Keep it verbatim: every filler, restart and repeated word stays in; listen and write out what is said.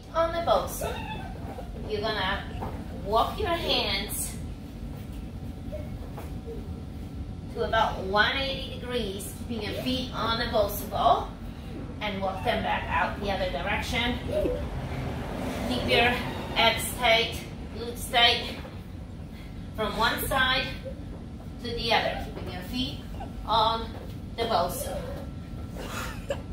on the Bosu. You're gonna walk your hands to about one hundred eighty degrees, keeping your feet on the Bosu ball, and walk them back out the other direction. Keep your abs tight, glutes tight, from one side to the other, keeping your feet on the Bosu.